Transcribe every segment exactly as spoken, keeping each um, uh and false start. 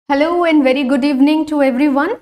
Hello and very good evening to everyone.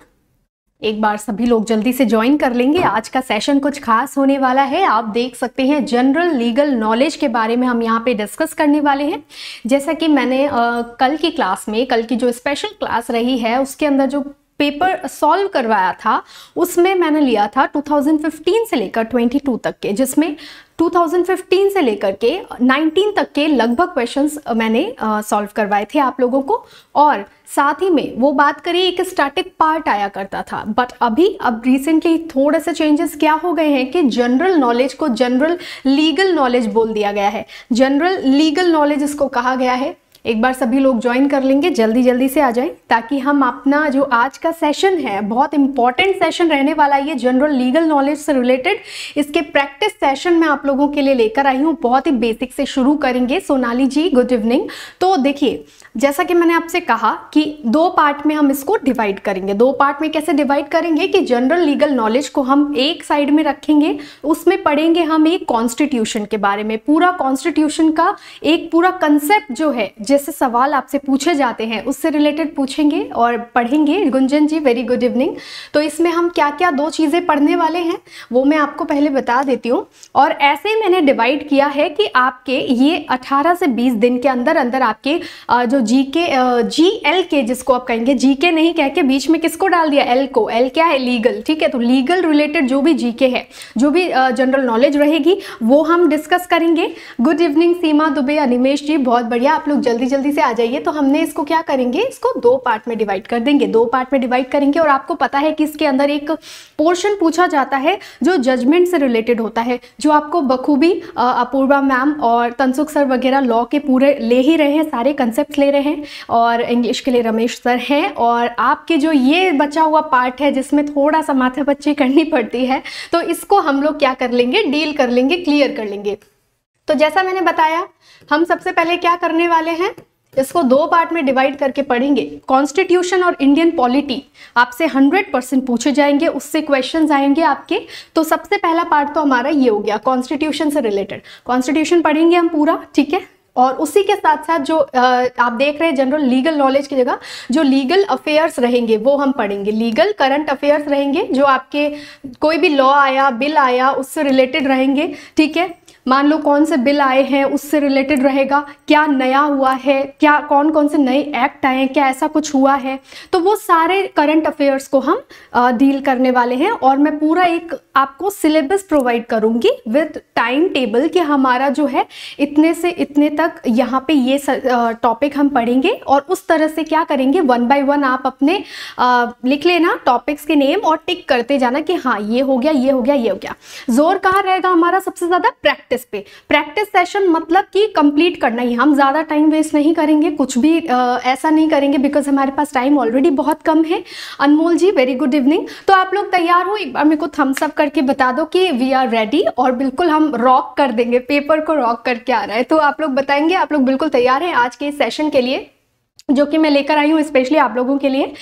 एक बार सभी लोग जल्दी से ज्वाइन कर लेंगे। आज का सेशन कुछ खास होने वाला है। आप देख सकते हैं जनरल लीगल नॉलेज के बारे में हम यहाँ पे डिस्कस करने वाले हैं। जैसा कि मैंने आ, कल की क्लास में, कल की जो स्पेशल क्लास रही है उसके अंदर जो पेपर सॉल्व करवाया था उसमें मैंने लिया था दो हज़ार पंद्रह से लेकर बाईस तक के, जिसमें दो हज़ार पंद्रह से लेकर के उन्नीस तक के लगभग क्वेश्चंस मैंने सॉल्व करवाए थे आप लोगों को। और साथ ही में वो बात करिए एक स्टैटिक पार्ट आया करता था, बट अभी अब रिसेंटली थोड़े से चेंजेस क्या हो गए हैं कि जनरल नॉलेज को जनरल लीगल नॉलेज बोल दिया गया है। जनरल लीगल नॉलेज इसको कहा गया है। एक बार सभी लोग ज्वाइन कर लेंगे, जल्दी जल्दी से आ जाएं ताकि हम अपना जो आज का सेशन है, बहुत इंपॉर्टेंट सेशन रहने वाला है ये जनरल लीगल नॉलेज से रिलेटेड। इसके प्रैक्टिस सेशन मैं आप लोगों के लिए लेकर आई हूँ। बहुत ही बेसिक से शुरू करेंगे। Sonali ji good evening. तो देखिए, जैसा कि मैंने आपसे कहा कि दो पार्ट में हम इसको डिवाइड करेंगे। दो पार्ट में कैसे डिवाइड करेंगे कि जनरल लीगल नॉलेज को हम एक साइड में रखेंगे, उसमें पढ़ेंगे हम एक कॉन्स्टिट्यूशन के बारे में। पूरा कॉन्स्टिट्यूशन का एक पूरा कंसेप्ट जो है, जैसे सवाल आपसे पूछे जाते हैं उससे रिलेटेड पूछेंगे और पढ़ेंगे। Gunjan ji very good evening. तो इसमें हम क्या क्या दो चीज़ें पढ़ने वाले हैं वो मैं आपको पहले बता देती हूँ। और ऐसे ही मैंने डिवाइड किया है कि आपके ये अठारह से बीस दिन के अंदर अंदर आपके जो जी के जी एल के, जिसको आप कहेंगे जी के नहीं कह के बीच में किसको डाल दिया, एल को। एल क्या है, लीगल। ठीक है, तो लीगल रिलेटेड जो भी जी के है, जो भी जनरल नॉलेज रहेगी वो हम डिस्कस करेंगे। गुड इवनिंग सीमा दुबे, अनिमेश जी बहुत बढ़िया, आप लोग जल्दी जल्दी से आ जाइए। तो हमने इसको क्या करेंगे, इसको दो पार्ट में डिवाइड कर देंगे। दो पार्ट में डिवाइड करेंगे और आपको पता है कि इसके अंदर एक पोर्शन पूछा जाता है जो जजमेंट से रिलेटेड होता है, जो आपको बखूबी अपूर्वा मैम और तनसुख सर वगैरह लॉ के पूरे ले ही रहे हैं, सारे कंसेप्ट ले रहे हैं, और इंग्लिश के लिए रमेश सर हैं। और आपके जो ये बचा हुआ पार्ट है जिसमें थोड़ा सा माथापच्ची करनी पड़ती है, तो इसको हम लोग क्या कर लेंगे, डील कर लेंगे, क्लियर कर लेंगे। तो जैसा मैंने बताया, हम सबसे पहले क्या करने वाले हैं, इसको दो पार्ट में डिवाइड करके पढ़ेंगे। कॉन्स्टिट्यूशन और इंडियन पॉलिटी आपसे हंड्रेड परसेंट पूछे जाएंगे, उससे क्वेश्चंस आएंगे आपके। तो सबसे पहला पार्ट तो हमारा ये हो गया, कॉन्स्टिट्यूशन से रिलेटेड। कॉन्स्टिट्यूशन पढ़ेंगे हम पूरा, ठीक है। और उसी के साथ साथ जो आ, आप देख रहे हैं जनरल लीगल नॉलेज की जगह जो लीगल अफेयर्स रहेंगे वो हम पढ़ेंगे। लीगल करंट अफेयर्स रहेंगे, जो आपके कोई भी लॉ आया, बिल आया, उससे रिलेटेड रहेंगे। ठीक है, मान लो कौन से बिल आए हैं उससे रिलेटेड रहेगा, क्या नया हुआ है, क्या कौन कौन से नए एक्ट आए हैं, क्या ऐसा कुछ हुआ है, तो वो सारे करंट अफेयर्स को हम डील करने वाले हैं। और मैं पूरा एक आपको सिलेबस प्रोवाइड करूंगी विद टाइम टेबल कि हमारा जो है इतने से इतने तक यहाँ पे ये टॉपिक हम पढ़ेंगे। और उस तरह से क्या करेंगे, वन बाय वन आप अपने आ, लिख लेना टॉपिक्स के नेम और टिक करते जाना कि हाँ ये हो गया, ये हो गया, ये हो गया। जोर कहाँ रहेगा हमारा सबसे ज्यादा, प्रैक्टिस पे। प्रैक्टिस सेशन मतलब कि कंप्लीट करना ही, हम ज्यादा टाइम वेस्ट नहीं करेंगे, कुछ भी आ, ऐसा नहीं करेंगे, बिकॉज हमारे पास टाइम ऑलरेडी बहुत कम है। Anmol ji very good evening. तो आप लोग तैयार हो, एक बार मेरे को थम्स अप करके बता दो कि वी आर रेडी, और बिल्कुल हम रॉक कर देंगे, पेपर को रॉक करके आ रहा है। तो आप लोग बताएंगे आप लोग बिल्कुल तैयार हैं आज के इस सेशन के लिए, जो कि मैं लेकर आई हूँ स्पेशली आप लोगों के लिए।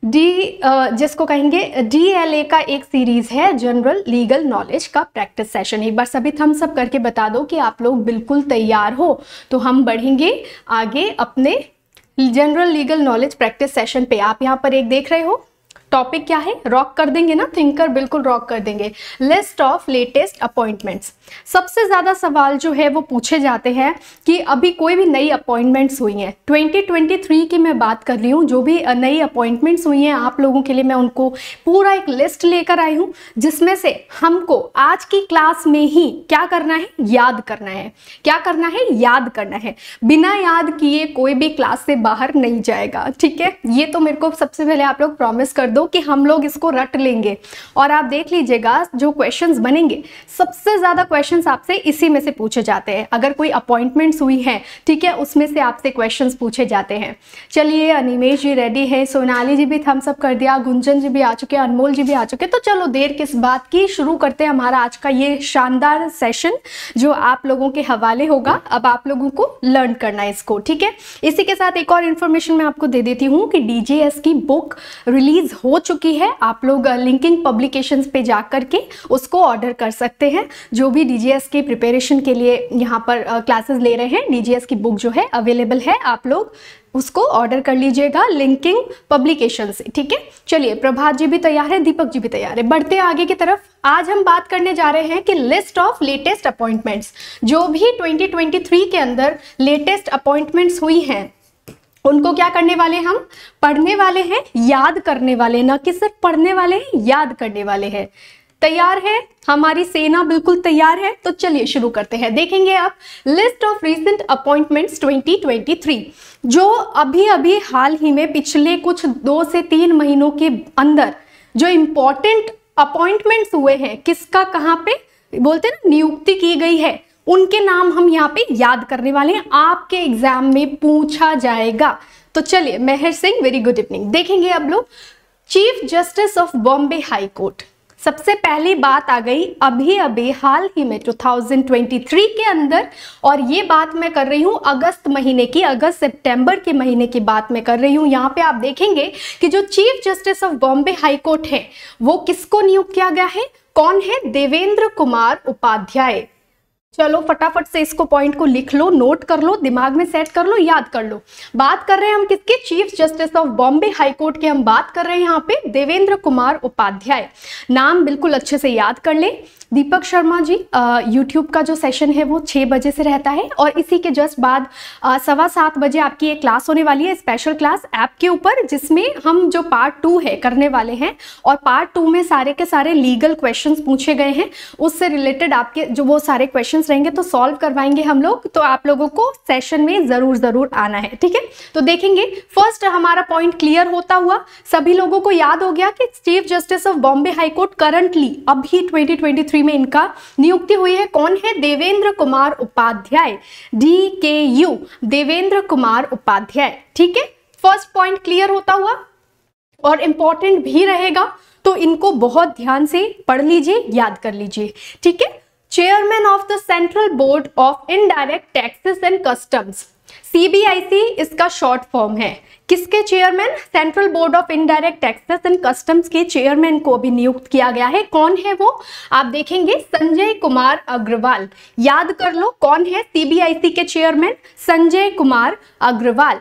डी जिसको कहेंगे डी एल ए का एक सीरीज है जनरल लीगल नॉलेज का प्रैक्टिस सेशन। एक बार सभी थम्स अप करके बता दो कि आप लोग बिल्कुल तैयार हो। तो हम बढ़ेंगे आगे अपने general legal knowledge practice session पे। आप यहाँ पर एक देख रहे हो, टॉपिक क्या है, रॉक कर देंगे ना, थिंकर बिल्कुल रॉक कर देंगे। List of latest appointments. सबसे ज्यादा सवाल जो है वो पूछे जाते हैं कि अभी कोई भी नई अपॉइंटमेंट्स हुई हैं, दो हज़ार तेईस की मैं बात कर रही हूँ, जो भी नई अपॉइंटमेंट्स हुई हैं आप लोगों के लिए मैं उनको पूरा एक लिस्ट लेकर आई हूँ, जिसमें से हमको आज की क्लास में ही क्या करना है, याद करना है। क्या करना है, याद करना है। बिना याद किए कोई भी क्लास से बाहर नहीं जाएगा, ठीक है। ये तो मेरे को सबसे पहले आप लोग प्रॉमिस कर दो कि हम लोग इसको रट लेंगे। और आप देख लीजिएगा जो क्वेश्चंस बनेंगे, सबसे ज्यादा क्वेश्चंस आपसे इसी में से पूछे जाते हैं। अगर कोई अपॉइंटमेंट्स हुई है, ठीक है, उसमें से आपसे क्वेश्चंस पूछे जाते हैं। चलिए, अनिमेश जी रेडी है, सोनाली जी भी थम्स अप कर दिया, गुंजन जी भी आ चुके, अनमोल जी भी आ चुके। तो चलो देर किस बात की, शुरू करते हैं हमारा आज का ये शानदार सेशन जो आप लोगों के हवाले होगा। अब आप लोगों को लर्न करना है इसको, ठीक है। इसी के साथ एक और इन्फॉर्मेशन मैं आपको दे देती हूँ कि डी जे एस की बुक रिलीज हो हो चुकी है, आप लोग लिंकिंग पब्लिकेशंस पे जा करके उसको ऑर्डर कर सकते हैं। जो भी डीजीएस की प्रिपरेशन के लिए यहाँ पर क्लासेस ले रहे हैं, डीजीएस की बुक जो है अवेलेबल है, आप लोग उसको ऑर्डर कर लीजिएगा लिंकिंग पब्लिकेशन से, ठीक है। चलिए, प्रभात जी भी तैयार है, दीपक जी भी तैयार है, बढ़ते हैं आगे की तरफ। आज हम बात करने जा रहे हैं कि लिस्ट ऑफ लेटेस्ट अपॉइंटमेंट्स, जो भी ट्वेंटी ट्वेंटी थ्री के अंदर लेटेस्ट अपॉइंटमेंट्स हुई हैं उनको क्या करने वाले, हम पढ़ने वाले हैं, याद करने वाले, ना कि सिर्फ पढ़ने वाले हैं, याद करने वाले हैं। तैयार है हमारी सेना, बिल्कुल तैयार है। तो चलिए शुरू करते हैं। देखेंगे आप list of recent appointments twenty twenty three, जो अभी अभी हाल ही में पिछले कुछ दो से तीन महीनों के अंदर जो इम्पोर्टेंट अपॉइंटमेंट्स हुए हैं, किसका कहाँ पे बोलते हैं ना नियुक्ति की गई है, उनके नाम हम यहाँ पे याद करने वाले हैं, आपके एग्जाम में पूछा जाएगा। तो चलिए, Mehar Singh, very good evening. देखेंगे अब लोग chief justice of Bombay high court, सबसे पहली बात आ गई अभी अभी हाल ही में टू थाउजेंड ट्वेंटी थ्री के अंदर, और ये बात मैं कर रही हूँ अगस्त महीने की, अगस्त सितंबर के महीने की बात मैं कर रही हूँ। यहाँ पे आप देखेंगे कि जो chief justice of Bombay high court है वो किसको नियुक्त किया गया है, कौन है, देवेंद्र कुमार उपाध्याय। चलो फटाफट से इसको पॉइंट को लिख लो, नोट कर लो, दिमाग में सेट कर लो, याद कर लो। बात कर रहे हैं हम किसके, chief justice of Bombay high court की हम बात कर रहे हैं यहाँ पे, देवेंद्र कुमार उपाध्याय। नाम बिल्कुल अच्छे से याद कर ले। दीपक शर्मा जी, यूट्यूब का जो सेशन है वो छः बजे से रहता है, और इसी के जस्ट बाद सवा सात बजे आपकी एक क्लास होने वाली है, स्पेशल क्लास ऐप के ऊपर, जिसमें हम जो पार्ट टू है करने वाले हैं, और पार्ट टू में सारे के सारे लीगल क्वेश्चंस पूछे गए हैं, उससे रिलेटेड आपके जो वो सारे क्वेश्चंस रहेंगे तो सॉल्व करवाएंगे हम लोग। तो आप लोगों को सेशन में जरूर जरूर आना है, ठीक है। तो देखेंगे फर्स्ट हमारा पॉइंट क्लियर होता हुआ, सभी लोगों को याद हो गया कि chief justice of Bombay high court currently अभी ट्वेंटी ट्वेंटी थ्री में इनका नियुक्ति हुई है, कौन है, Devendra Kumar Upadhyay, D K U, Devendra Kumar Upadhyay, ठीक है। फर्स्ट पॉइंट क्लियर होता हुआ, और इंपॉर्टेंट भी रहेगा, तो इनको बहुत ध्यान से पढ़ लीजिए, याद कर लीजिए, ठीक है। Chairman of the central board of indirect taxes and customs, CBIC इसका शॉर्ट फॉर्म है। किसके chairman, central board of indirect taxes and customs के चेयरमैन को अभी नियुक्त किया गया है, कौन है वो, आप देखेंगे संजय कुमार अग्रवाल। याद कर लो कौन है सीबीआईसी के चेयरमैन, संजय कुमार अग्रवाल।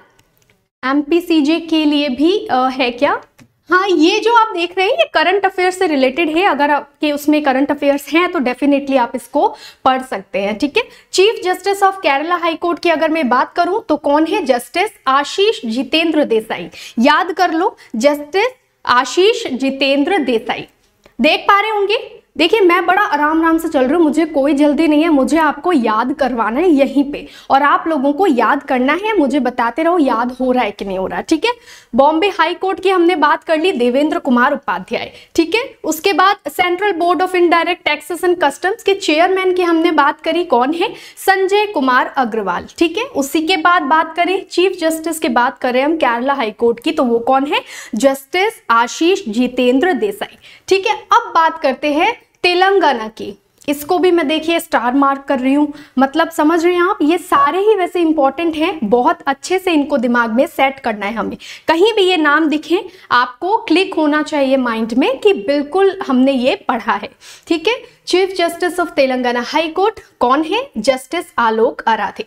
एमपीसीजे के लिए भी आ, है क्या, हाँ, ये जो आप देख रहे हैं ये करंट अफेयर्स से रिलेटेड है, अगर आपके उसमें करंट अफेयर्स हैं तो डेफिनेटली आप इसको पढ़ सकते हैं, ठीक है। Chief justice of Kerala high court की अगर मैं बात करूं तो कौन है, जस्टिस आशीष जितेंद्र देसाई। याद कर लो, जस्टिस आशीष जितेंद्र देसाई। देख पा रहे होंगे, देखिए मैं बड़ा आराम आराम से चल रही हूँ, मुझे कोई जल्दी नहीं है, मुझे आपको याद करवाना है यहीं पे, और आप लोगों को याद करना है, मुझे बताते रहो याद हो रहा है कि नहीं हो रहा, ठीक है। बॉम्बे हाई कोर्ट की हमने बात कर ली, देवेंद्र कुमार उपाध्याय, ठीक है। उसके बाद central board of indirect taxes and customs के चेयरमैन की हमने बात करी, कौन है, संजय कुमार अग्रवाल, ठीक है। उसी के बाद बात करें चीफ जस्टिस की बात करें हम केरला हाई कोर्ट की, तो वो कौन है, जस्टिस आशीष जितेंद्र देसाई, ठीक है। अब बात करते हैं तेलंगाना की, इसको भी मैं देखिए स्टार मार्क कर रही हूँ, मतलब समझ रहे हैं आप, ये सारे ही वैसे इंपॉर्टेंट हैं, बहुत अच्छे से इनको दिमाग में सेट करना है हमें। कहीं भी ये नाम दिखे आपको क्लिक होना चाहिए माइंड में कि बिल्कुल हमने ये पढ़ा है, ठीक है। Chief justice of Telangana high court कौन है, जस्टिस आलोक आराधे।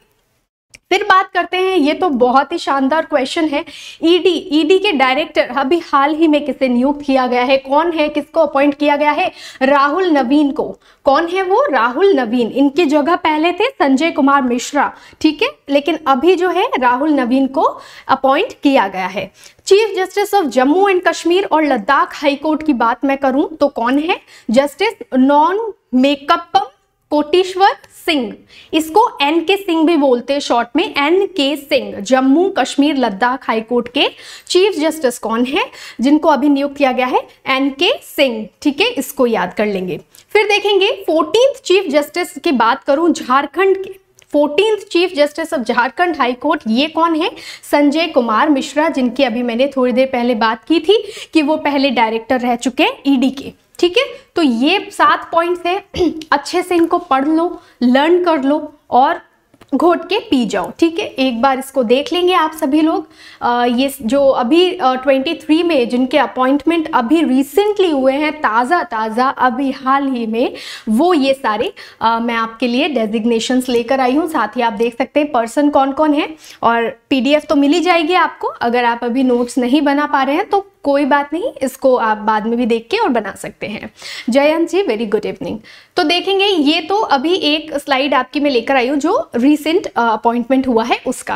फिर बात करते हैं, ये तो बहुत ही शानदार क्वेश्चन है, ईडी, ईडी के डायरेक्टर अभी हाल ही में किसे नियुक्त किया गया है, कौन है, किसको अपॉइंट किया गया है, राहुल नवीन को। कौन है वो, राहुल नवीन। इनकी जगह पहले थे संजय कुमार मिश्रा, ठीक है, लेकिन अभी जो है राहुल नवीन को अपॉइंट किया गया है। Chief justice of Jammu and Kashmir और लद्दाख हाई कोर्ट की बात मैं करूं तो कौन है, जस्टिस नॉन मेकअपम कोटेश्वर सिंह, इसको एन के सिंह भी बोलते हैं शॉर्ट में, N K Singh. Jammu Kashmir Ladakh high court के चीफ जस्टिस कौन है, जिनको अभी नियुक्त किया गया है, एन के सिंह, ठीक है, इसको याद कर लेंगे। फिर देखेंगे फोर्टीन्थ चीफ जस्टिस की बात करूं झारखंड के, fourteenth chief justice of Jharkhand high court, ये कौन है, संजय कुमार मिश्रा, जिनकी अभी मैंने थोड़ी देर पहले बात की थी कि वो पहले डायरेक्टर रह चुके हैं ईडी के, ठीक है। तो ये सात पॉइंट्स हैं, अच्छे से इनको पढ़ लो, लर्न कर लो, और घोट के पी जाओ। ठीक है, एक बार इसको देख लेंगे आप सभी लोग। आ, ये जो अभी तेईस में जिनके अपॉइंटमेंट अभी रिसेंटली हुए हैं, ताज़ा ताज़ा अभी हाल ही में, वो ये सारे आ, मैं आपके लिए डेजिग्नेशंस लेकर आई हूँ। साथ ही आप देख सकते हैं पर्सन कौन कौन है, और पीडीएफ तो मिल ही जाएगी आपको। अगर आप अभी नोट्स नहीं बना पा रहे हैं तो कोई बात नहीं, इसको आप बाद में भी देख के और बना सकते हैं। Jayant ji, very good evening. तो देखेंगे, ये तो अभी एक स्लाइड आपकी मैं लेकर आई हूँ जो रिसेंट अपॉइंटमेंट हुआ है उसका।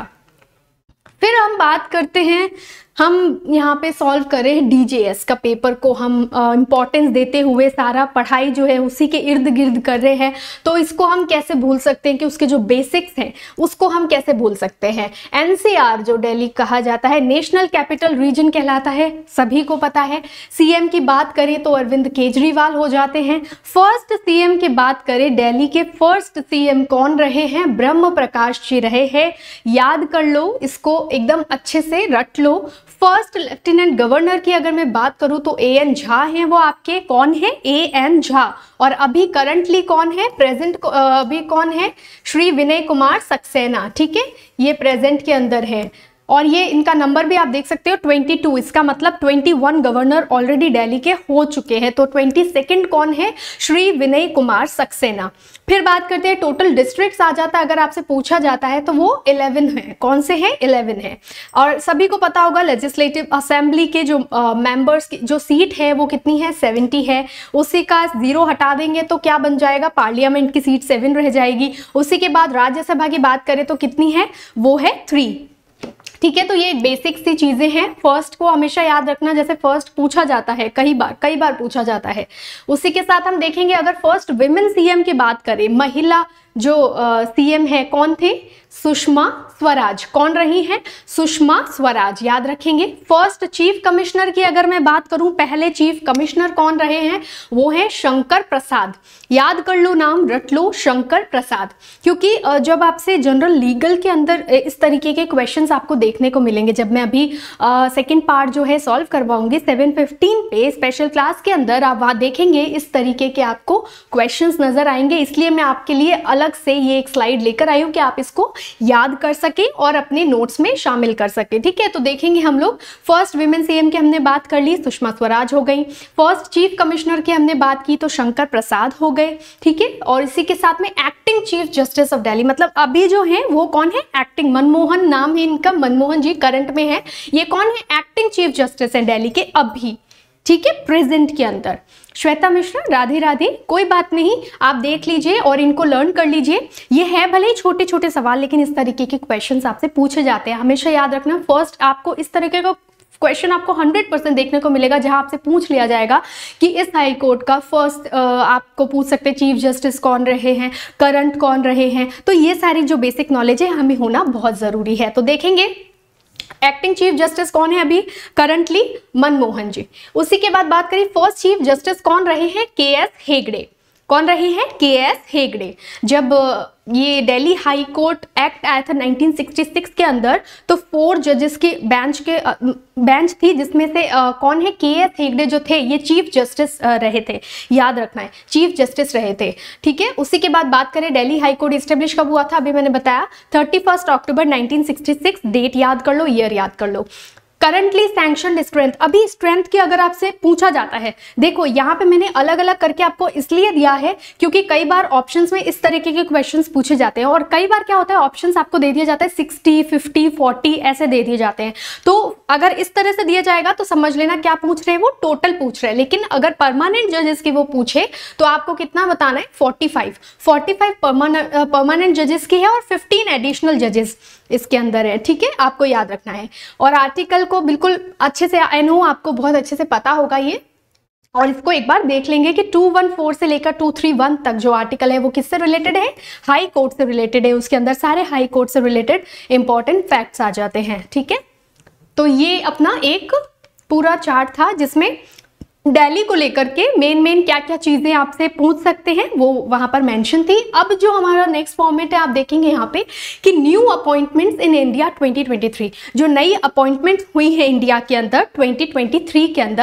फिर हम बात करते हैं, हम यहाँ पे सॉल्व करें डीजेएस का पेपर को, हम इम्पॉर्टेंस देते हुए सारा पढ़ाई जो है उसी के इर्द गिर्द कर रहे हैं। तो इसको हम कैसे भूल सकते हैं कि उसके जो बेसिक्स हैं उसको हम कैसे भूल सकते हैं। एनसीआर जो दिल्ली कहा जाता है, नेशनल कैपिटल रीजन कहलाता है, सभी को पता है। सीएम की बात करें तो अरविंद केजरीवाल हो जाते हैं। फर्स्ट सीएम की बात करें, दिल्ली के फर्स्ट सीएम कौन रहे हैं? ब्रह्म प्रकाश जी रहे हैं। याद कर लो, इसको एकदम अच्छे से रट लो। फर्स्ट लेफ्टिनेंट गवर्नर की अगर मैं बात करूं तो ए एन झा हैं, वो आपके कौन है? A N Jha. और अभी करंटली कौन है? प्रेजेंट अभी कौन है? श्री विनय कुमार सक्सेना। ठीक है, ये प्रेजेंट के अंदर है, और ये इनका नंबर भी आप देख सकते हो बाईस। इसका मतलब इक्कीस गवर्नर ऑलरेडी दिल्ली के हो चुके हैं। तो बाईसवें कौन है? श्री विनय कुमार सक्सेना। फिर बात करते हैं टोटल डिस्ट्रिक्ट्स आ जाता है, अगर आपसे पूछा जाता है तो वो ग्यारह है। कौन से हैं? ग्यारह है। और सभी को पता होगा लेजिस्लेटिव असेंबली के जो मेंबर्स की जो सीट है वो कितनी है? सत्तर है। उसी का जीरो हटा देंगे तो क्या बन जाएगा? पार्लियामेंट की सीट सेवन रह जाएगी। उसी के बाद राज्यसभा की बात करें तो कितनी है? वो है थ्री। ठीक है, तो ये बेसिक सी चीजें हैं। फर्स्ट को हमेशा याद रखना, जैसे फर्स्ट पूछा जाता है, कई बार कई बार पूछा जाता है। उसी के साथ हम देखेंगे, अगर फर्स्ट विमेन सीएम की बात करें, महिला जो सीएम है कौन थे? सुषमा स्वराज। कौन रही हैं? सुषमा स्वराज, याद रखेंगे। फर्स्ट चीफ कमिश्नर की अगर मैं बात करूं, पहले चीफ कमिश्नर कौन रहे हैं? वो है शंकर प्रसाद। याद कर लो, नाम रट लो, शंकर प्रसाद। क्योंकि जब आपसे जनरल लीगल के अंदर इस तरीके के क्वेश्चंस आपको देखने को मिलेंगे, जब मैं अभी सेकेंड पार्ट जो है सॉल्व करवाऊंगी सेवन फिफ्टीन पे स्पेशल क्लास के अंदर, आप वहाँ देखेंगे इस तरीके के आपको क्वेश्चंस नजर आएंगे। इसलिए मैं आपके लिए अलग से ये एक स्लाइड लेकर आई हूँ कि आप इसको याद कर सके और अपने नोट्स में शामिल कर सके। ठीक है, तो देखेंगे हम लोग, फर्स्ट विमेन सीएम की हमने बात कर ली, सुषमा स्वराज हो गई। फर्स्ट चीफ कमिश्नर की हमने बात की तो शंकर प्रसाद हो गए। ठीक है, और इसी के साथ में acting chief justice of Delhi, मतलब अभी जो है वो कौन है? एक्टिंग, मनमोहन नाम है इनका, मनमोहन जी करंट में है। ये कौन है? एक्टिंग चीफ जस्टिस है दिल्ली के अभी। ठीक है, प्रेजेंट के अंदर। श्वेता मिश्रा, राधे राधे, कोई बात नहीं, आप देख लीजिए और इनको लर्न कर लीजिए। ये है भले ही छोटे छोटे सवाल, लेकिन इस तरीके के क्वेश्चंस आपसे पूछे जाते हैं। हमेशा याद रखना, फर्स्ट आपको इस तरीके का क्वेश्चन आपको हंड्रेड परसेंट देखने को मिलेगा, जहां आपसे पूछ लिया जाएगा कि इस हाई कोर्ट का फर्स्ट आपको पूछ सकते हैं चीफ जस्टिस कौन रहे हैं, करंट कौन रहे हैं। तो ये सारी जो बेसिक नॉलेज है हमें होना बहुत जरूरी है। तो देखेंगे एक्टिंग चीफ जस्टिस कौन है अभी करंटली? मनमोहन जी। उसी के बाद बात करें फर्स्ट चीफ जस्टिस कौन रहे हैं? के एस हेगड़े। कौन रहे हैं? के एस हेगड़े। जब ये दिल्ली हाई कोर्ट एक्ट आया था नाइनटीन सिक्सटी सिक्स के अंदर, तो फोर जजेस की बेंच के बेंच थी, जिसमें से आ, कौन है? के एस हेगड़े जो थे ये चीफ जस्टिस रहे थे, याद रखना है, चीफ जस्टिस रहे थे। ठीक है, उसी के बाद बात करें दिल्ली हाई कोर्ट इस्टेब्लिश कब हुआ था? अभी मैंने बताया thirty first October nineteen sixty six. Date याद कर लो, ईयर याद कर लो। करंटली सैंक्शनड स्ट्रेंथ, अभी स्ट्रेंथ की अगर आपसे पूछा जाता है, देखो यहाँ पे मैंने अलग अलग करके आपको इसलिए दिया है क्योंकि कई बार ऑप्शंस में इस तरीके के क्वेश्चंस पूछे जाते हैं, और कई बार क्या होता है ऑप्शंस आपको दे दिया जाता है सिक्सटी, फिफ्टी, फोर्टी ऐसे दे दिए जाते हैं। तो अगर इस तरह से दिया जाएगा तो समझ लेना क्या पूछ रहे हैं, वो टोटल पूछ रहे हैं। लेकिन अगर परमानेंट जजेस की वो पूछे तो आपको कितना बताना है? Forty five. Forty five permanent जजेस की है और फिफ्टीन एडिशनल जजेस इसके अंदर है। ठीक है, आपको याद रखना है। और आर्टिकल को बिल्कुल अच्छे से, आई नो आपको बहुत अच्छे से पता होगा ये, और इसको एक बार देख लेंगे कि टू वन फोर से लेकर टू थ्री वन तक जो आर्टिकल है वो किससे रिलेटेड है? हाई कोर्ट से रिलेटेड है। उसके अंदर सारे हाई कोर्ट से रिलेटेड इंपॉर्टेंट फैक्ट्स आ जाते हैं। ठीक है, तो ये अपना एक पूरा चार्ट था जिसमें दिल्ली को लेकर के मेन मेन क्या क्या चीजें आपसे पूछ सकते हैं वो वहां पर मेंशन थी। अब जो हमारा नेक्स्ट फॉर्मेट है आप देखेंगे यहाँ पे कि new appointments in India twenty twenty three, जो नई अपॉइंटमेंट्स हुई है इंडिया के अंदर ट्वेंटी ट्वेंटी थ्री के अंदर,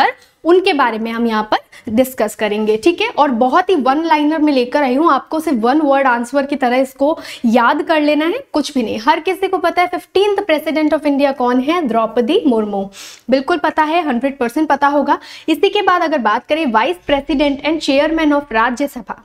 उनके बारे में हम यहाँ पर डिस्कस करेंगे, ठीक है। और बहुत ही वन लाइनर में लेकर आई हूँ, आपको सिर्फ वन वर्ड आंसर की तरह इसको याद कर लेना है, कुछ भी नहीं। हर किसी को पता है फिफ्टींथ प्रेसिडेंट ऑफ इंडिया कौन है, द्रौपदी मुर्मू, बिल्कुल पता है, हंड्रेड परसेंट पता होगा। इसी के बाद अगर बात करें vice president and chairman of Rajya Sabha,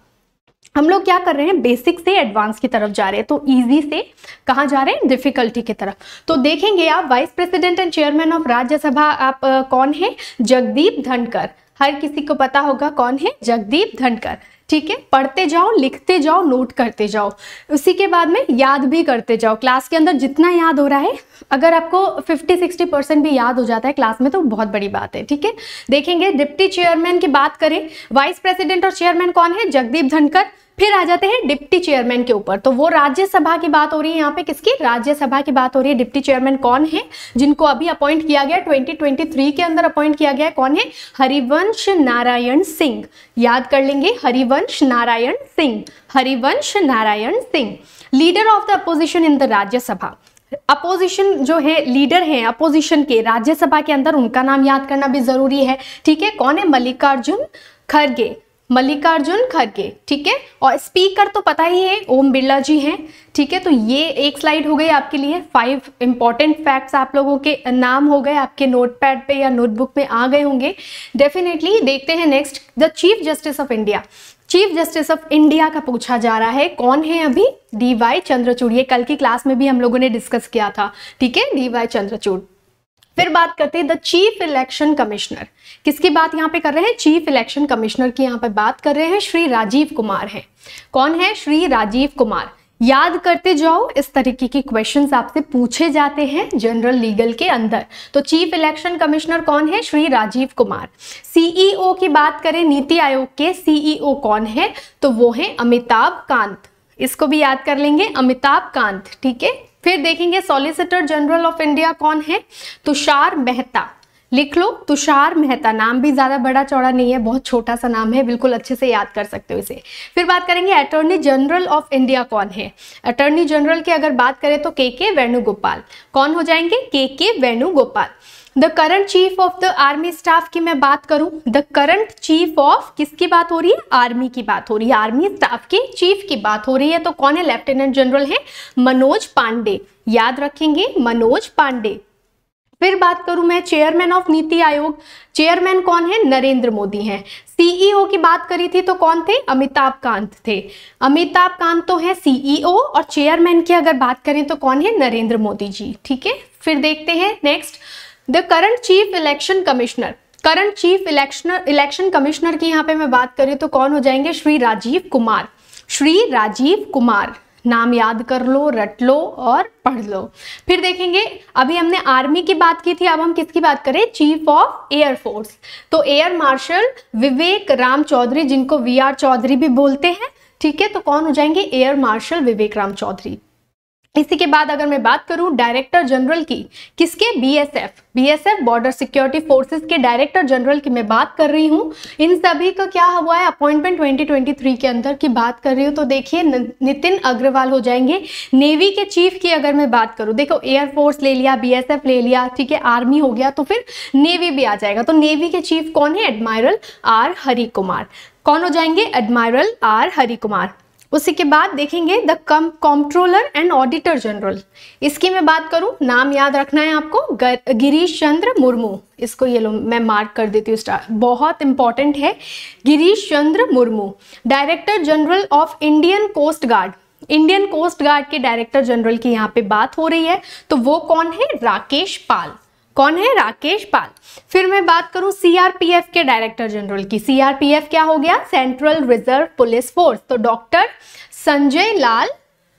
हम लोग क्या कर रहे हैं, बेसिक से एडवांस की तरफ जा रहे हैं, तो इजी से कहाँ जा रहे हैं, डिफिकल्टी की तरफ। तो देखेंगे आप vice president and chairman of Rajya Sabha आप आ, कौन है, जगदीप धनखड़, हर किसी को पता होगा कौन है, जगदीप धनखड़, ठीक है। पढ़ते जाओ, लिखते जाओ, नोट करते जाओ, उसी के बाद में याद भी करते जाओ। क्लास के अंदर जितना याद हो रहा है, अगर आपको फिफ्टी सिक्सटी परसेंट भी याद हो जाता है क्लास में तो बहुत बड़ी बात है, ठीक है। देखेंगे डिप्टी चेयरमैन की बात करें, वाइस प्रेसिडेंट और चेयरमैन कौन है, जगदीप धनखड़। फिर आ जाते हैं डिप्टी चेयरमैन के ऊपर, तो वो राज्यसभा की बात हो रही है यहाँ पे, किसकी, राज्यसभा की बात हो रही है। डिप्टी चेयरमैन कौन है, जिनको अभी अपॉइंट किया गया, ट्वेंटी ट्वेंटी थ्री के अंदर अपॉइंट किया गया है, कौन है, हरिवंश नारायण सिंह, याद कर लेंगे, Harivansh Narayan Singh, Harivansh Narayan Singh. Leader of the opposition in the Rajya Sabha, opposition जो है, लीडर हैं अपोजिशन के राज्यसभा के अंदर, उनका नाम याद करना भी जरूरी है, ठीक है। कौन है, मल्लिकार्जुन खड़गे, मल्लिकार्जुन खड़गे, ठीक है। और स्पीकर तो पता ही है, ओम बिरला जी हैं, ठीक है। तो ये एक स्लाइड हो गई आपके लिए, फाइव इंपॉर्टेंट फैक्ट्स आप लोगों के नाम हो गए, आपके नोटपैड पे या नोटबुक में आ गए होंगे डेफिनेटली। देखते हैं next, the chief justice of India, chief justice of India का पूछा जा रहा है, कौन है अभी, डी वाई चंद्रचूड़, ये कल की क्लास में भी हम लोगों ने डिस्कस किया था, ठीक है, डी वाई चंद्रचूड़। फिर बात करते हैं द चीफ इलेक्शन कमिश्नर, किसकी बात यहाँ पे कर रहे हैं, चीफ इलेक्शन कमिश्नर की यहाँ पे बात कर रहे हैं, श्री राजीव कुमार है। कौन है, श्री राजीव कुमार। याद करते जाओ, इस तरीके के क्वेश्चंस आपसे पूछे जाते हैं जनरल लीगल के अंदर। तो चीफ इलेक्शन कमिश्नर कौन है, श्री राजीव कुमार। सीईओ की बात करें, नीति आयोग के सीईओ कौन है, तो वो है अमिताभ कांत, इसको भी याद कर लेंगे, अमिताभ कांत, ठीक है। फिर देखेंगे सॉलिसिटर जनरल ऑफ इंडिया कौन है, तुषार मेहता, लिख लो तुषार मेहता, नाम भी ज्यादा बड़ा चौड़ा नहीं है, बहुत छोटा सा नाम है, बिल्कुल अच्छे से याद कर सकते हो इसे। फिर बात करेंगे अटॉर्नी जनरल ऑफ इंडिया कौन है, अटॉर्नी जनरल की अगर बात करें तो के के वेणुगोपाल, कौन हो जाएंगे, K K Venugopal. The current chief of the army staff की मैं बात करूं, द करंट चीफ ऑफ, किसकी बात हो रही है, आर्मी की बात हो रही है, आर्मी स्टाफ के चीफ की बात हो रही है, तो कौन है, लेफ्टिनेंट जनरल है मनोज पांडे, याद रखेंगे मनोज पांडे। फिर बात करूं मैं चेयरमैन ऑफ नीति आयोग, चेयरमैन कौन है, नरेंद्र मोदी हैं। सीईओ की बात करी थी तो कौन थे, अमिताभ कांत थे, अमिताभ कांत तो है सीईओ, और चेयरमैन की अगर बात करें तो कौन है, नरेंद्र मोदी जी, ठीक है। फिर देखते हैं next, the current chief election commissioner, current chief election election commissioner की यहाँ पे मैं बात करी तो कौन हो जाएंगे, श्री राजीव कुमार, श्री राजीव कुमार, नाम याद कर लो, रट लो और पढ़ लो। फिर देखेंगे, अभी हमने आर्मी की बात की थी, अब हम किसकी बात करें, चीफ ऑफ एयर फोर्स, तो एयर मार्शल विवेक राम चौधरी, जिनको वी आर चौधरी भी बोलते हैं, ठीक है। तो कौन हो जाएंगे, एयर मार्शल विवेक राम चौधरी। इसी के बाद अगर मैं बात करूं डायरेक्टर जनरल की, किसके, BSF, BSF border security forces के डायरेक्टर जनरल की मैं बात कर रही हूं। इन सभी का क्या हुआ है, अपॉइंटमेंट ट्वेंटी ट्वेंटी थ्री के अंदर की बात कर रही हूं, तो देखिए नितिन अग्रवाल हो जाएंगे। नेवी के चीफ की अगर मैं बात करूं, देखो एयरफोर्स ले लिया, बीएसएफ ले लिया, ठीक है, आर्मी हो गया, तो फिर नेवी भी आ जाएगा, तो नेवी के चीफ कौन है, एडमायरल आर हरि कुमार, कौन हो जाएंगे, एडमायरल आर हरि कुमार। उसी के बाद देखेंगे the controller and auditor general, इसकी मैं बात करूं, नाम याद रखना है आपको, गिरीश चंद्र मुर्मू, इसको ये लो मैं मार्क कर देती हूँ स्टार, बहुत इंपॉर्टेंट है, Girish Chandra Murmu. Director general of Indian coast guard, Indian coast guard के डायरेक्टर जनरल की यहाँ पे बात हो रही है, तो वो कौन है, राकेश पाल, कौन है, राकेश पाल। फिर मैं बात करूं सीआरपीएफ के डायरेक्टर जनरल की, सीआरपीएफ क्या हो गया, सेंट्रल रिजर्व पुलिस फोर्स, तो डॉक्टर संजय लाल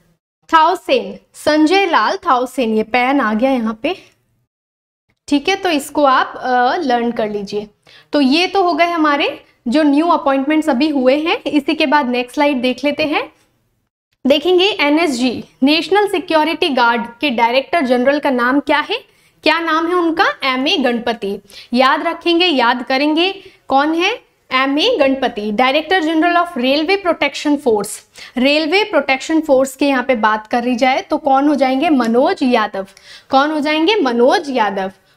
थाउसेन, संजय लाल थाउसेन, ये पेन आ गया यहाँ पे, ठीक है, तो इसको आप लर्न कर लीजिए। तो ये तो हो गए हमारे जो न्यू अपॉइंटमेंट्स अभी हुए हैं। इसी के बाद नेक्स्ट स्लाइड देख लेते हैं, देखेंगे एनएसजी, नेशनल सिक्योरिटी गार्ड के डायरेक्टर जनरल का नाम क्या है, क्या नाम है उनका, एम ए गणपति, याद रखेंगे, याद करेंगे, कौन है, M A Ganapathy. Director general of railway protection force, railway protection force की यहाँ पे बात करी जाए तो कौन हो जाएंगे, मनोज यादव, कौन हो जाएंगे, मनोज यादव।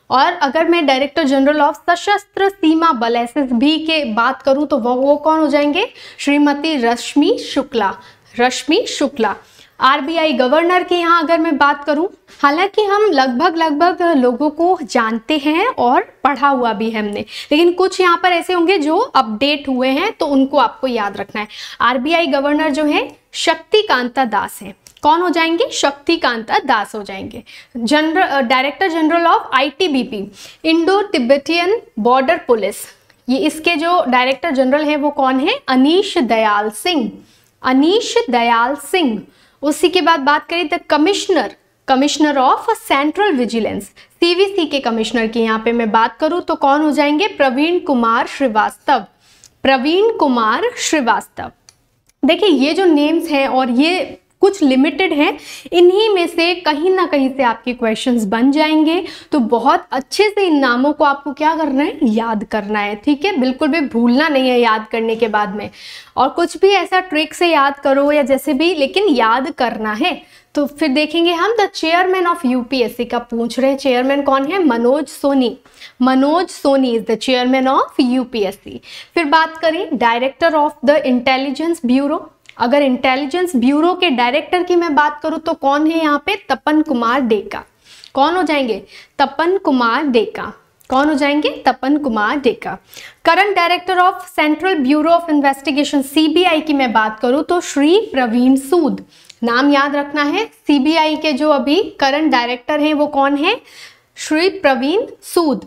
और अगर मैं डायरेक्टर जनरल ऑफ सशस्त्र सीमा बल एस एस बी के बात करूं तो वो वो कौन हो जाएंगे, श्रीमती रश्मि शुक्ला, रश्मि शुक्ला। आरबीआई गवर्नर की यहाँ अगर मैं बात करूं, हालांकि हम लगभग लगभग लोगों को जानते हैं और पढ़ा हुआ भी है हमने, लेकिन कुछ यहाँ पर ऐसे होंगे जो अपडेट हुए हैं तो उनको आपको याद रखना है। आरबीआई गवर्नर जो है शक्तिकांता दास है। कौन हो जाएंगे, शक्तिकांता दास हो जाएंगे। General director general of ITBP, Indo Tibetan border police, ये इसके जो डायरेक्टर जनरल हैं वो कौन है, अनीश दयाल सिंह, अनीश दयाल सिंह। उसी के बाद बात करें the commissioner, commissioner of central vigilance, CVC के कमिश्नर की यहाँ पे मैं बात करूं तो कौन हो जाएंगे, प्रवीण कुमार श्रीवास्तव, प्रवीण कुमार श्रीवास्तव। देखिए ये जो नेम्स हैं और ये कुछ लिमिटेड हैं, इन्हीं में से कहीं ना कहीं से आपके क्वेश्चंस बन जाएंगे, तो बहुत अच्छे से इन नामों को आपको क्या करना है, याद करना है, ठीक है, बिल्कुल भी भूलना नहीं है याद करने के बाद में। और कुछ भी ऐसा ट्रिक से याद करो या जैसे भी, लेकिन याद करना है। तो फिर देखेंगे हम द चेयरमैन ऑफ यूपीएससी का पूछ रहे हैं, चेयरमैन कौन है, Manoj Soni, Manoj Soni is the chairman of UPSC. फिर बात करें director of the intelligence bureau, अगर इंटेलिजेंस ब्यूरो के डायरेक्टर की मैं बात करूं तो कौन है यहाँ पे, तपन कुमार डेका। कौन हो जाएंगे, तपन कुमार डेका, कौन हो जाएंगे, Tapan Kumar Deka. Current director of central bureau of investigation CBI की मैं बात करूं तो श्री प्रवीण सूद, नाम याद रखना है। सीबीआई के जो अभी करंट डायरेक्टर हैं वो कौन है, श्री प्रवीण सूद।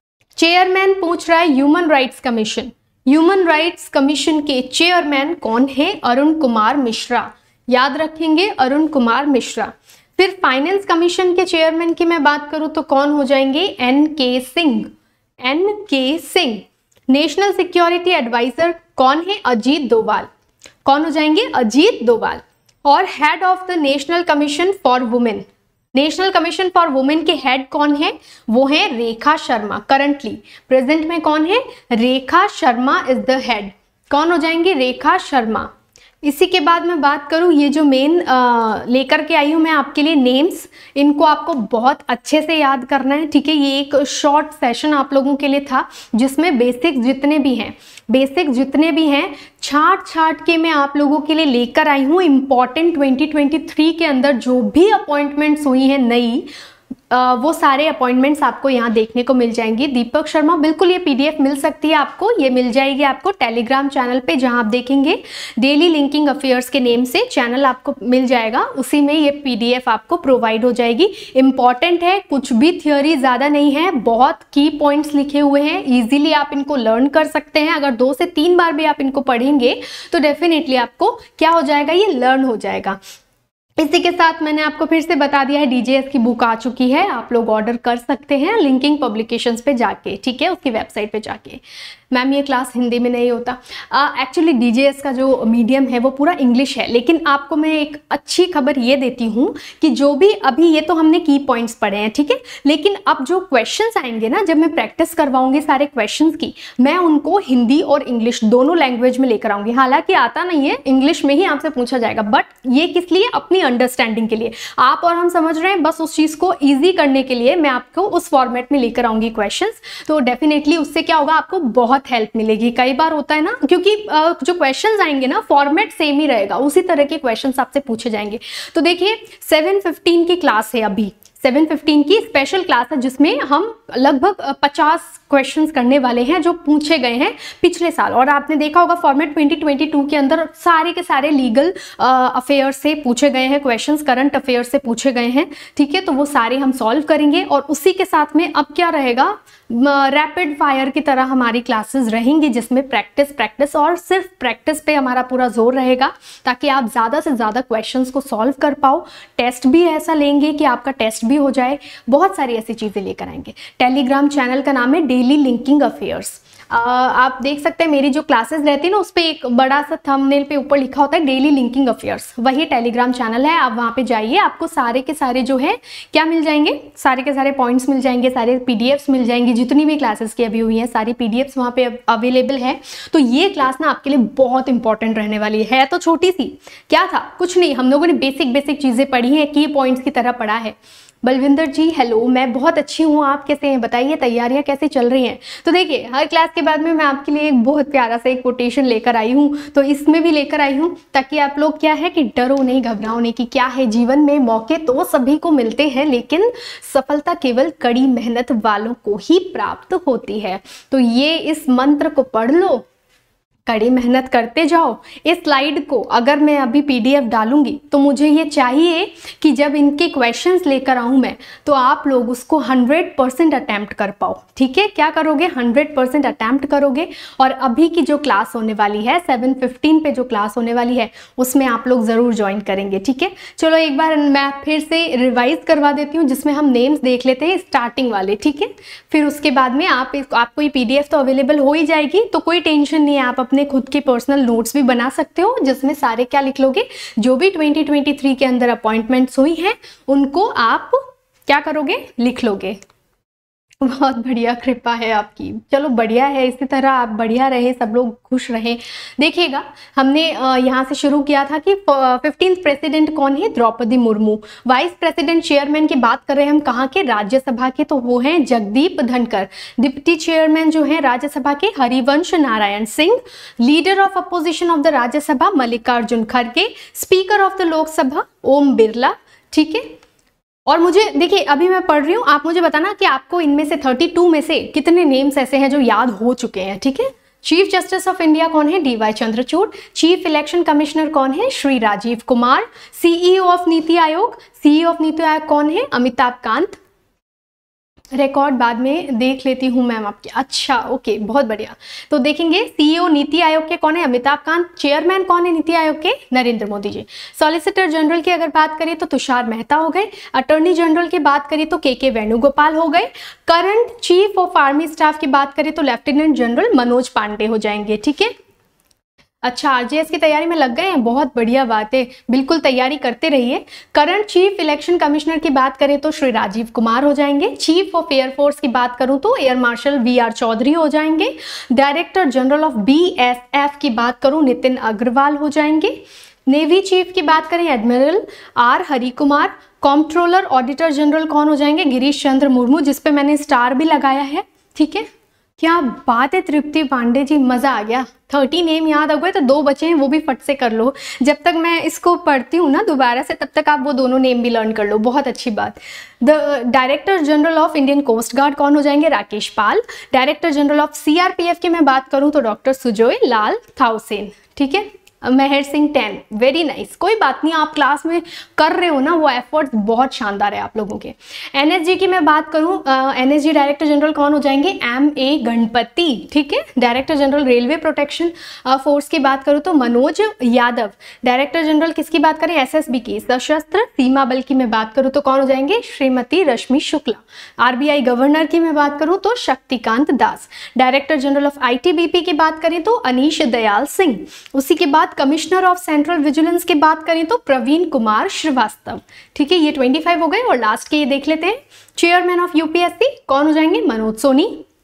चेयरमैन पूछ रहा है human rights commission, human rights commission के चेयरमैन कौन है, अरुण कुमार मिश्रा, याद रखेंगे अरुण कुमार मिश्रा। फिर फाइनेंस कमीशन के चेयरमैन की मैं बात करूं तो कौन हो जाएंगे, N K Singh, N K Singh. National security adviser कौन है, अजीत डोभाल, कौन हो जाएंगे, अजीत डोभाल। और head of the national commission for women, national commission for women के हेड कौन है, वो है रेखा शर्मा। करंटली प्रेजेंट में कौन है, Rekha Sharma is the head, कौन हो जाएंगे, रेखा शर्मा। इसी के बाद मैं बात करूं, ये जो मेन लेकर के आई हूं मैं आपके लिए नेम्स, इनको आपको बहुत अच्छे से याद करना है, ठीक है। ये एक शॉर्ट सेशन आप लोगों के लिए था जिसमें बेसिक जितने भी हैं बेसिक जितने भी हैं छाट छाट के मैं आप लोगों के लिए लेकर आई हूँ। इम्पॉर्टेंट ट्वेंटी ट्वेंटी थ्री के अंदर जो भी अपॉइंटमेंट्स हुई हैं नई, आ, वो सारे अपॉइंटमेंट्स आपको यहाँ देखने को मिल जाएंगी। दीपक शर्मा, बिल्कुल ये पीडीएफ मिल सकती है आपको, ये मिल जाएगी आपको टेलीग्राम चैनल पे, जहाँ आप देखेंगे डेली लिंकिंग अफेयर्स के नेम से चैनल आपको मिल जाएगा, उसी में ये पीडीएफ आपको प्रोवाइड हो जाएगी। इंपॉर्टेंट है, कुछ भी थियोरी ज़्यादा नहीं है, बहुत की पॉइंट्स लिखे हुए हैं, ईजिली आप इनको लर्न कर सकते हैं। अगर दो से तीन बार भी आप इनको पढ़ेंगे तो डेफिनेटली आपको क्या हो जाएगा, ये लर्न हो जाएगा। इसी के साथ मैंने आपको फिर से बता दिया है, डीजेएस की बुक आ चुकी है, आप लोग ऑर्डर कर सकते हैं लिंकिंग पब्लिकेशंस पे जाके, ठीक है, उसकी वेबसाइट पे जाके। मैम ये क्लास हिंदी में नहीं होता, एक्चुअली डीजेएस का जो मीडियम है वो पूरा इंग्लिश है, लेकिन आपको मैं एक अच्छी खबर ये देती हूँ कि जो भी अभी ये तो हमने की पॉइंट्स पढ़े हैं, ठीक है, लेकिन अब जो क्वेश्चंस आएंगे ना, जब मैं प्रैक्टिस करवाऊंगी सारे क्वेश्चंस की, मैं उनको हिंदी और इंग्लिश दोनों लैंग्वेज में लेकर आऊंगी। हालांकि आता नहीं है, इंग्लिश में ही आपसे पूछा जाएगा, बट ये किस लिए, अपनी अंडरस्टैंडिंग के लिए। आप और हम समझ रहे हैं, बस उस चीज़ को ईजी करने के लिए मैं आपको उस फॉर्मेट में लेकर आऊंगी क्वेश्चंस, तो डेफिनेटली उससे क्या होगा, आपको बहुत हेल्प मिलेगी। कई बार होता है ना, क्योंकि जो क्वेश्चंस आएंगे ना फॉर्मेट सेम ही रहेगा, उसी तरह के क्वेश्चंस आपसे पूछे जाएंगे। तो देखिए सेवन फिफ्टीन की क्लास है, अभी सेवन फिफ्टीन की स्पेशल क्लास है जिसमें हम लगभग पचास क्वेश्चंस करने वाले हैं जो पूछे गए हैं पिछले साल। और आपने देखा होगा फॉर्मेट ट्वेंटी ट्वेंटी टू के अंदर सारे के सारे लीगल अफेयर्स से पूछे गए हैं क्वेश्चंस, करंट अफेयर्स से पूछे गए हैं, ठीक है। तो वो सारे हम सॉल्व करेंगे और उसी के साथ में अब क्या रहेगा, रैपिड फायर की तरह हमारी क्लासेस रहेंगी जिसमें प्रैक्टिस प्रैक्टिस और सिर्फ प्रैक्टिस पे हमारा पूरा जोर रहेगा, ताकि आप ज़्यादा से ज़्यादा क्वेश्चंस को सॉल्व कर पाओ। टेस्ट भी ऐसा लेंगे कि आपका टेस्ट भी हो जाए, बहुत सारी ऐसी चीज़ें लेकर आएंगे। टेलीग्राम चैनल का नाम है डेली लिंकिंग अफेयर्स। आप देख सकते हैं मेरी जो क्लासेस रहती है ना, उस पर एक बड़ा सा थंबनेल पे ऊपर लिखा होता है डेली लिंकिंग अफेयर्स, वही टेलीग्राम चैनल है। आप वहाँ पे जाइए, आपको सारे के सारे जो है क्या मिल जाएंगे, सारे के सारे पॉइंट्स मिल जाएंगे, सारे पीडीएफ्स मिल जाएंगी, जितनी भी क्लासेस की अभी हुई हैं सारी पीडीएफ्स वहाँ पे अवेलेबल है। तो ये क्लास ना आपके लिए बहुत इंपॉर्टेंट रहने वाली है। तो छोटी सी क्या था, कुछ नहीं, हम लोगों ने बेसिक बेसिक चीज़ें पढ़ी हैं, की पॉइंट्स की तरह पढ़ा है, बलविंदर जी हेलो, मैं बहुत अच्छी हूँ, आप कैसे हैं बताइए, तैयारियां कैसे चल रही हैं। तो देखिए हर क्लास के बाद में मैं आपके लिए एक बहुत प्यारा सा एक कोटेशन लेकर आई हूँ, तो इसमें भी लेकर आई हूँ ताकि आप लोग क्या है कि डरो नहीं, घबराओ नहीं कि क्या है, जीवन में मौके तो सभी को मिलते हैं लेकिन सफलता केवल कड़ी मेहनत वालों को ही प्राप्त होती है। तो ये इस मंत्र को पढ़ लो, कड़ी मेहनत करते जाओ। इस स्लाइड को अगर मैं अभी पीडीएफ डालूंगी तो मुझे ये चाहिए कि जब इनके क्वेश्चंस लेकर आऊं मैं तो आप लोग उसको हंड्रेड परसेंट अटैम्प्ट कर पाओ। ठीक है, क्या करोगे, हंड्रेड परसेंट अटैम्प्ट करोगे। और अभी की जो क्लास होने वाली है सेवन फिफ्टीन पे जो क्लास होने वाली है उसमें आप लोग जरूर ज्वाइन करेंगे। ठीक है, चलो एक बार मैं फिर से रिवाइज करवा देती हूँ जिसमें हम नेम्स देख लेते हैं स्टार्टिंग वाले। ठीक है, फिर उसके बाद में आप आपको ये पीडीएफ तो अवेलेबल हो ही जाएगी, तो कोई टेंशन नहीं है, आप अपने खुद के पर्सनल नोट्स भी बना सकते हो जिसमें सारे क्या लिख लोगे, जो भी ट्वेंटी ट्वेंटी थ्री के अंदर अपॉइंटमेंट्स हुई हैं उनको आप क्या करोगे, लिख लोगे। बहुत बढ़िया, कृपा है आपकी। चलो बढ़िया है, इसी तरह आप बढ़िया रहे, सब लोग खुश रहें। देखिएगा हमने यहाँ से शुरू किया था कि फिफ्टींथ प्रेसिडेंट कौन है, Draupadi Murmu. Vice president chairman की बात कर रहे हैं हम, कहाँ के, राज्यसभा के, तो वो हैं जगदीप धनखड़। डिप्टी चेयरमैन जो है राज्यसभा के Harivansh Narayan Singh. Leader of opposition of the Rajya Sabha Mallikarjun खड़गे। Speaker of the Lok Sabha Om Birla. ठीक है, और मुझे देखिए अभी मैं पढ़ रही हूँ, आप मुझे बताना कि आपको इनमें से थर्टी टू में से कितने नेम्स ऐसे हैं जो याद हो चुके हैं। ठीक है, चीफ जस्टिस ऑफ इंडिया कौन है, D Y Chandrachud. Chief election commissioner कौन है, Shri Rajiv Kumar. CEO of NITI Aayog, CEO of NITI आयोग कौन है, अमिताभ कांत। रिकॉर्ड बाद में देख लेती हूँ मैम आपके, अच्छा ओके बहुत बढ़िया। तो देखेंगे सीईओ नीति आयोग के कौन है, अमिताभ कांत। चेयरमैन कौन है नीति आयोग के, नरेंद्र मोदी जी। सॉलिसिटर जनरल की अगर बात करें तो तुषार मेहता हो गए। अटॉर्नी जनरल की बात करें तो के के वेणुगोपाल हो गए। Current chief of army staff की बात करें तो लेफ्टिनेंट जनरल मनोज पांडे हो जाएंगे। ठीक है, अच्छा आरजेएस की तैयारी में लग गए हैं, बहुत बढ़िया बात है, बिल्कुल तैयारी करते रहिए। करंट चीफ इलेक्शन कमिश्नर की बात करें तो श्री राजीव कुमार हो जाएंगे। चीफ ऑफ एयरफोर्स की बात करूं तो air marshal V R Chaudhari हो जाएंगे। Director general of B S F की बात करूं नितिन अग्रवाल हो जाएंगे। नेवी चीफ की बात करें admiral R Hari Kumar. Comptroller auditor general कौन हो जाएंगे, गिरीश चंद्र मुर्मू, जिसपे मैंने स्टार भी लगाया है। ठीक है, क्या बात है तृप्ति पांडे जी, मजा आ गया, थर्टी नेम याद आ गए, तो दो बचे हैं वो भी फट से कर लो। जब तक मैं इसको पढ़ती हूँ ना दोबारा से तब तक आप वो दोनों नेम भी लर्न कर लो, बहुत अच्छी बात। The director general of Indian coast guard कौन हो जाएंगे, Rakesh Pal. Director general of CRPF की मैं बात करूँ तो डॉक्टर सुजोय लाल थाउसेन। ठीक है, Mehar Singh ten, very nice. कोई बात नहीं, आप क्लास में कर रहे हो ना, वो एफर्ट्स बहुत शानदार है आप लोगों के। एनएसजी की मैं बात करूं, एनएसजी डायरेक्टर जनरल कौन हो जाएंगे, एम ए गणपति। ठीक है, director general railway protection force की बात करूं तो मनोज यादव। डायरेक्टर जनरल किसकी बात करें, एसएसबी की, सशस्त्र सीमा बल की मैं बात करूं तो कौन हो जाएंगे, श्रीमती रश्मि शुक्ला। आरबीआई गवर्नर की मैं बात करूं तो Shaktikanta Das. Director general of ITBP की बात करें तो अनीश दयाल सिंह। उसी के बाद कमिश्नर ऑफ सेंट्रल विजिलेंस की बात करें तो प्रवीण कुमार श्रीवास्तव। ठीक है, ये पच्चीस हो गए। और लास्ट के ये देख लेते हैं, चेयरमैन ऑफ यूपीएससी कौन हो जाएंगे, मनोज सोनी।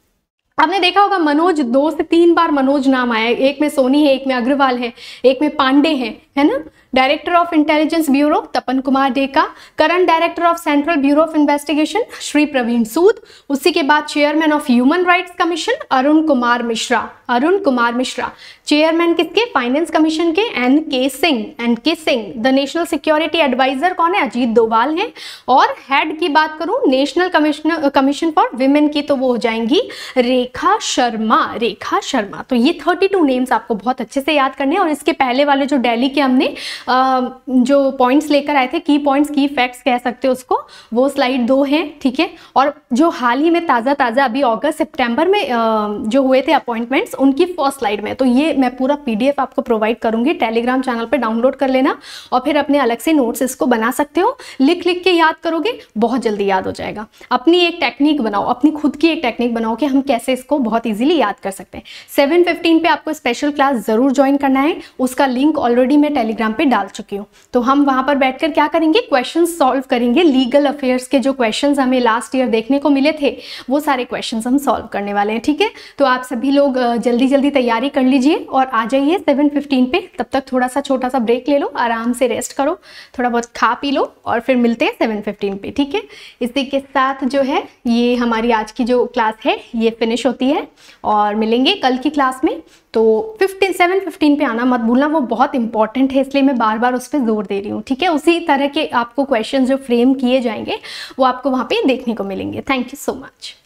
आपने देखा होगा मनोज दो से तीन बार मनोज नाम आया है, एक में सोनी है, एक में अग्रवाल है, एक में पांडे है, है ना। Director of intelligence bureau Tapan Kumar Deka. Current director of central bureau of investigation Shri Praveen Sood. उसी के बाद chairman of human rights commission Arun Kumar Mishra. Arun Kumar Mishra. Chairman किसके, फाइनेंस कमीशन के, N K Singh. N K Singh. The national security adviser कौन है, अजीत डोभाल है। और हेड की बात करूं national commissioner commission for women की तो वो हो जाएंगी रेखा शर्मा। रेखा शर्मा। तो ये थर्टी टू नेम्स आपको बहुत अच्छे से याद करने हैं। और इसके पहले वाले जो दिल्ली के हमने Uh, जो पॉइंट्स लेकर आए थे, की पॉइंट्स, की फैक्ट्स कह सकते हो उसको, वो स्लाइड दो हैं। ठीक है, और जो हाल ही में ताज़ा ताज़ा अभी अगस्त सितंबर में uh, जो हुए थे अपॉइंटमेंट्स, उनकी फर्स्ट स्लाइड में, तो ये मैं पूरा पीडीएफ आपको प्रोवाइड करूंगी, टेलीग्राम चैनल पे डाउनलोड कर लेना और फिर अपने अलग से नोट्स इसको बना सकते हो। लिख लिख के याद करोगे, बहुत जल्दी याद हो जाएगा। अपनी एक टेक्निक बनाओ, अपनी खुद की एक टेक्निक बनाओ कि हम कैसे इसको बहुत इजीली याद कर सकते हैं। सेवन फिफ्टीन पे आपको स्पेशल क्लास ज़रूर ज्वाइन करना है, उसका लिंक ऑलरेडी मैं टेलीग्राम पे डाल चुकी हूँ। तो हम वहाँ पर बैठकर क्या करेंगे, क्वेश्चन सॉल्व करेंगे। लीगल अफेयर्स के जो क्वेश्चन हमें लास्ट ईयर देखने को मिले थे वो सारे क्वेश्चन हम सॉल्व करने वाले हैं, ठीक है। तो आप सभी लोग जल्दी जल्दी तैयारी कर लीजिए और आ जाइए सेवन फिफ्टीन पे। तब तक थोड़ा सा छोटा सा ब्रेक ले लो, आराम से रेस्ट करो, थोड़ा बहुत खा पी लो और फिर मिलते हैं सेवन फिफ्टीन पे, ठीक है। इसी के साथ जो है ये हमारी आज की जो क्लास है ये फिनिश होती है और मिलेंगे कल की क्लास में। तो फिफ्टीन सेवन फिफ्टीन पे आना मत भूलना, वो बहुत इंपॉर्टेंट है, इसलिए मैं बार बार उस पर जोर दे रही हूँ, ठीक है। उसी तरह के आपको क्वेश्चन जो फ्रेम किए जाएंगे वो आपको वहाँ पे देखने को मिलेंगे। Thank you so much.